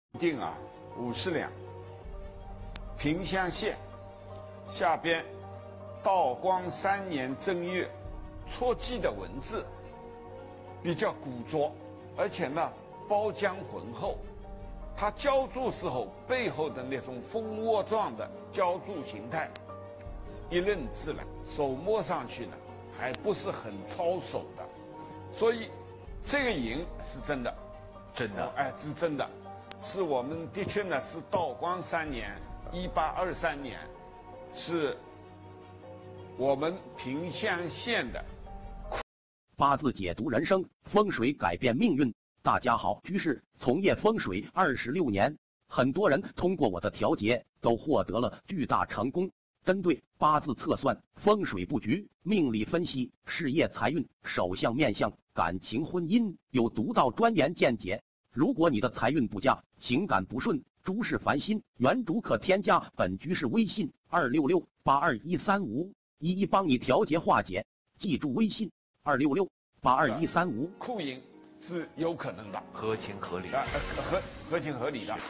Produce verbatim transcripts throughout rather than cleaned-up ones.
定啊五十两。萍乡县下边道光三年正月戳记的文字比较古拙，而且呢包浆浑厚。它浇筑时候背后的那种蜂窝状的浇筑形态，一认自然，手摸上去呢还不是很操手的，所以这个银是真的， 真的， 哎，是真的，是我们的确呢是道光三年，一八二三年，是我们萍乡县的。 八字解读人生，风水改变命运。大家好，居士从业风水二十六年，很多人通过我的调节都获得了巨大成功。针对八字测算、风水布局、命理分析、事业财运、手相面相、感情婚姻，有独到专研见解。如果你的财运不佳、情感不顺、诸事烦心，原主可添加本居士微信二六六八二一三五，一一帮你调节化解。记住微信二六六八二一三五。 库银是有可能的， 合情合理啊，合合情合理的。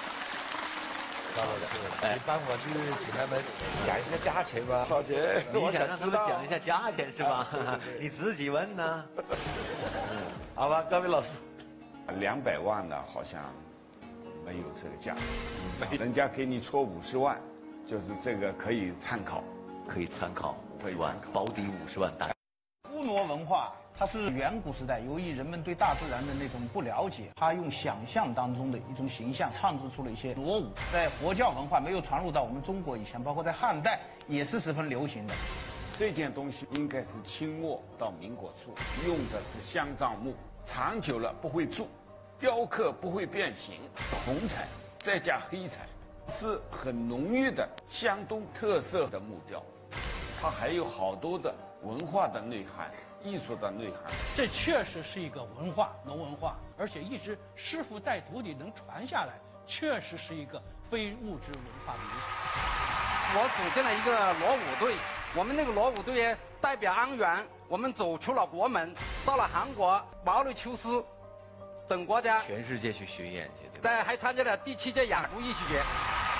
哎，一般我是请他们讲一下价钱吧。 小姐， 你想让他们讲一下价钱是吧？你自己问呢？ 好吧，各位老师， 两百万的好像没有这个价，人家给你戳五十万，就是这个可以参考， 可以参考可以五十万参考， 保底五十万大。 乌挪文化，它是远古时代由于人们对大自然的那种不了解，他用想象当中的一种形象创制出了一些裸舞。在佛教文化没有传入到我们中国以前，包括在汉代也是十分流行的。 这件东西应该是清末到民国初，用的是香樟木，长久了不会蛀，雕刻不会变形，红彩再加黑彩，是很浓郁的湘东特色的木雕，它还有好多的文化的内涵、艺术的内涵。 这确实是一个文化，农文化，而且一直师傅带徒弟能传下来，确实是一个非物质文化的遗产。 我组建了一个罗舞队，我们那个罗舞队代表安源，我们走出了国门，到了韩国、毛里求斯等国家， 全世界去巡演去，对吧？ 对，还参加了第七届雅都艺术节。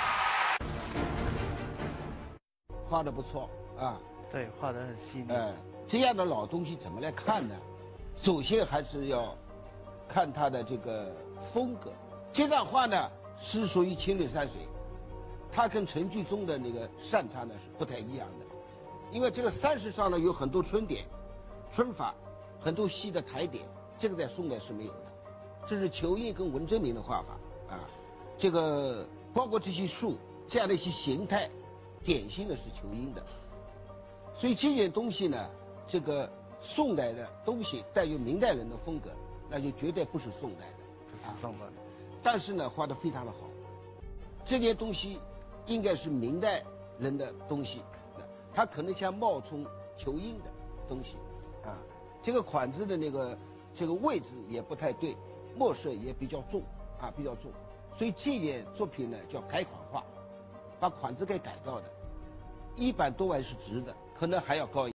画的不错啊， 对，画得很细腻。 哎，这样的老东西怎么来看呢？首先还是要看它的这个风格。这张画呢是属于青绿山水，它跟陈巨宗的那个擅长呢是不太一样的，因为这个山石上呢有很多春点、春法，很多细的台点，这个在宋代是没有的。这是裘印跟文征明的画法啊，这个包括这些树这样的一些形态，典型的是裘印的。所以这件东西呢，这个宋代的东西带有明代人的风格，那就绝对不是宋代的， 不是宋代的。 但是呢，画得非常的好。这件东西应该是明代人的东西，它可能像冒充裘印的东西，啊，这个款子的那个这个位置也不太对，墨色也比较重，啊，比较重，所以这件作品呢叫改款画，把款子给改掉的，一百多万是值的，可能还要高一点。